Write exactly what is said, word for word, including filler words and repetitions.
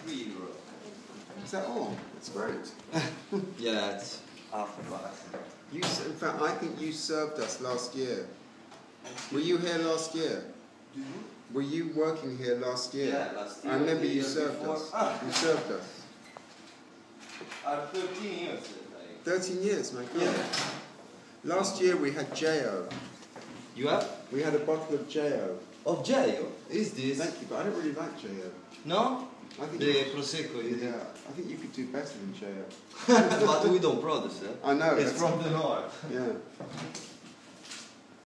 three euro. Is that all? That's great. Yeah, it's half a buck. You, s- in fact, I think you served us last year. Were you here last year? Do you? Were you working here last year? Yeah, last year. I remember the you year served before. us. Ah. You served us. Uh, thirteen years. Like. Thirteen years, my God. Yeah. Last year we had J O. You have? We had a bottle of J O. Of J O? Is this? Thank you, but I don't really like J O. No? I think The you, Prosecco, is yeah, it? I think you could do better than J O. But we don't produce it. I know. It's that's- from the north. Yeah.